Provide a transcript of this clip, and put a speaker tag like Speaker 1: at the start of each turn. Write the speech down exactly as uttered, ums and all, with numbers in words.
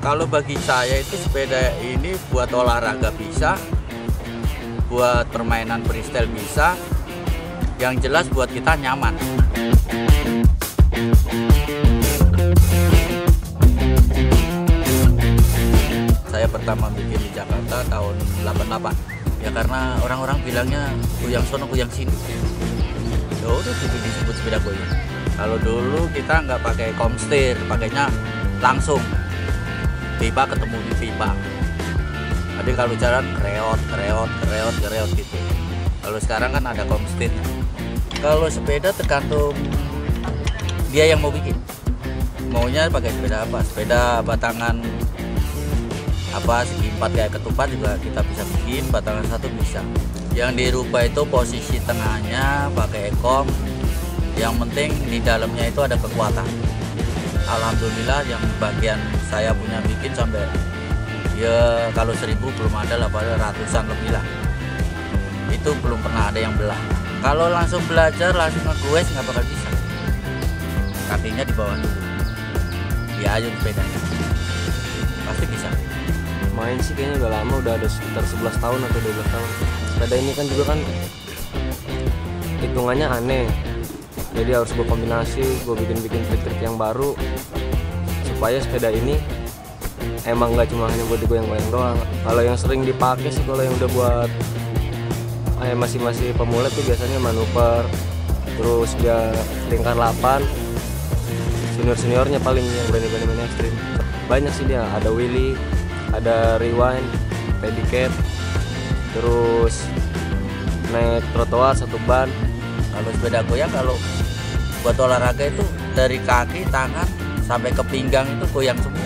Speaker 1: Kalau bagi saya itu sepeda ini buat olahraga bisa, buat permainan freestyle bisa, yang jelas buat kita nyaman. Saya pertama bikin di Jakarta tahun delapan delapan. Ya karena orang-orang bilangnya goyang sono goyang sini. Ya udah jadi disebut sepeda goyang. Kalau dulu kita nggak pakai komstir, pakainya langsung pipa ketemu di pipa. Jadi kalau jalan reot, reot, reot, reot gitu. Kalau sekarang kan ada komstir. Kalau sepeda tergantung dia yang mau bikin. Maunya pakai sepeda apa? Sepeda batangan apa segi empat kayak ketupat juga kita bisa bikin, batangan satu bisa. Yang dirubah itu posisi tengahnya pakai ekom. Yang penting di dalamnya itu ada kekuatan. Alhamdulillah yang bagian saya punya bikin sampai ya kalau seribu belum ada lah, pada ratusan lebih lah. Itu belum pernah ada yang belah. Kalau langsung belajar langsung nge-goes nggak bakal bisa. Kakinya di bawah dulu. Diayun sepedanya. Pasti bisa.
Speaker 2: Main sih kayaknya udah lama, udah ada sekitar sebelas tahun atau dua belas tahun. Sepeda ini kan juga kan hitungannya aneh. Jadi harus gue kombinasi, gue bikin-bikin trik-trik yang baru supaya sepeda ini emang nggak cuma hanya buat digoyang-goyang doang. Kalau yang sering dipakai sih, kalau yang udah buat eh, masih-masih pemula tuh biasanya manuver, terus dia lingkar delapan, senior-seniornya paling yang berani-berani main ekstrim. Banyak sih dia, ada wheelie, ada rewind, pedicab, terus naik trotoar satu ban.
Speaker 1: Kalau sepeda goyang kalau buat olahraga itu dari kaki, tangan sampai ke pinggang itu goyang semua.